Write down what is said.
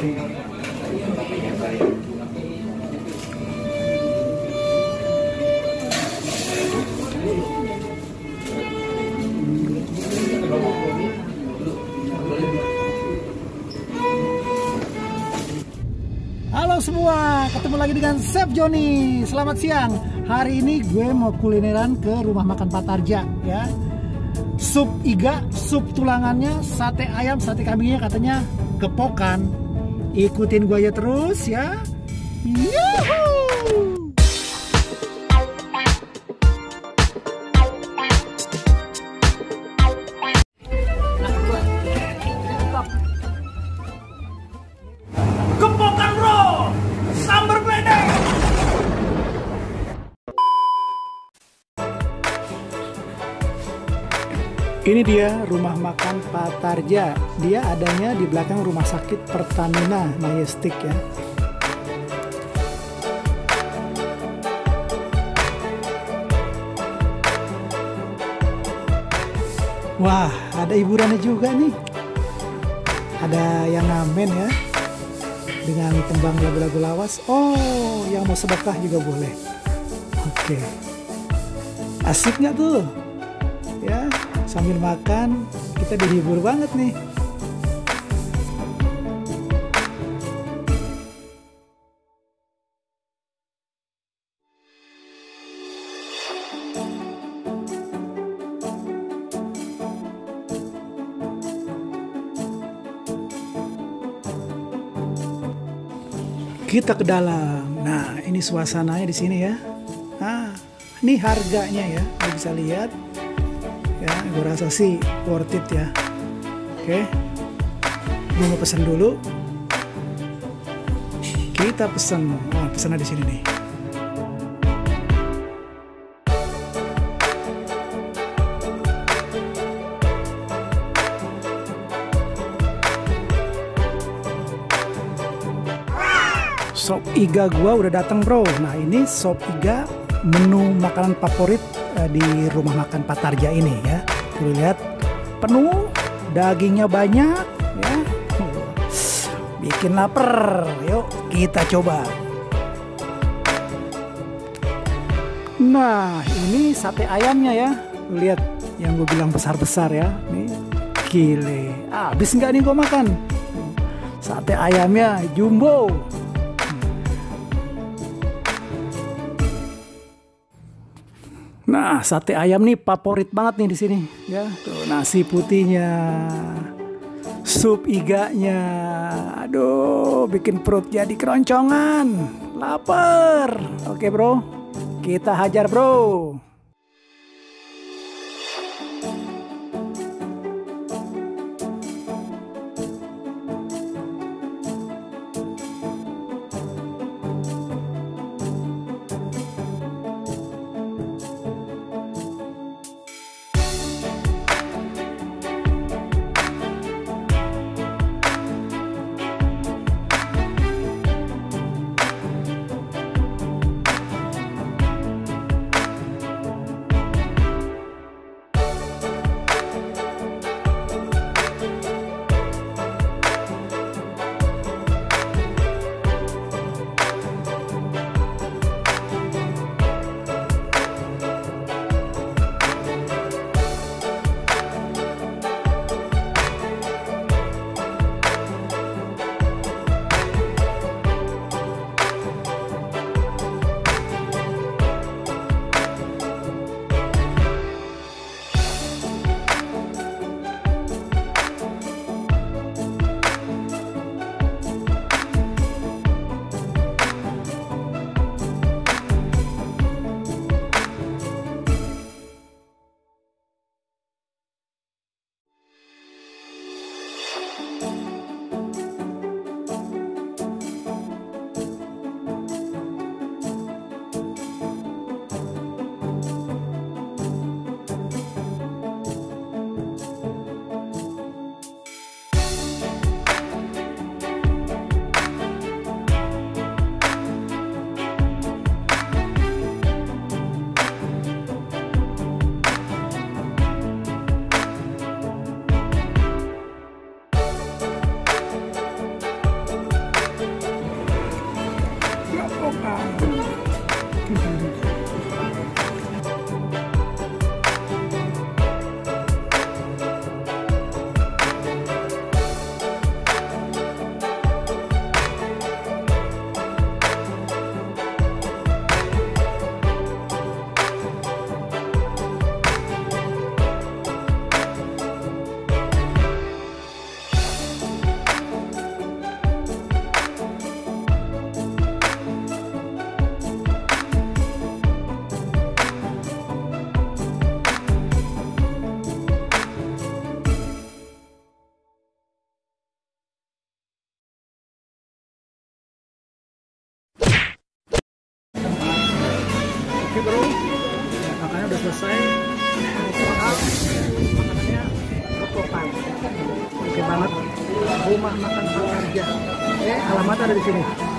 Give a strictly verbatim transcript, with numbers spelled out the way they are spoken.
Halo semua, ketemu lagi dengan Chef Joni. Selamat siang. Hari ini gue mau kulineran ke rumah makan Pak Tarja ya. Sup iga, sup tulangannya, sate ayam, sate kambingnya katanya kepokan. Ikutin gue aja terus ya. Yuhuu! Ini dia rumah makan Pak Tarja. Dia adanya di belakang rumah sakit Pertamina Majestic ya. Wah, ada hiburannya juga nih. Ada yang ngamen ya, dengan tembang lagu-lagu lawas. Oh, yang mau sedekah juga boleh. Oke, asik nggak tuh? Ya. Sambil makan, kita dihibur banget nih. Kita ke dalam. Nah, ini suasananya di sini ya. Nah, ini harganya ya, lo bisa lihat. Ya, gue rasa sih worth it ya. Oke, gue mau pesen dulu. Kita pesen, oh, pesennya di sini nih. Sop iga gua udah datang bro. Nah ini sop iga, menu makanan favorit di rumah makan Pak Tarja ini ya. Tuh lihat, penuh, dagingnya banyak ya. Bikin lapar. Yuk kita coba. Nah, ini sate ayamnya ya. Lihat yang gue bilang besar-besar ya. Nih, gile. Habis nggak nih gue makan? Sate ayamnya jumbo. Nah, sate ayam nih favorit banget nih di sini ya. Tuh nasi putihnya, sup iganya. Aduh, bikin perut jadi keroncongan. Lapar. Oke, bro. Kita hajar, bro. selesai. Makan makanannya bertopan. Oke banget. Rumah makan Patarja. Oke, alamatnya ada di sini.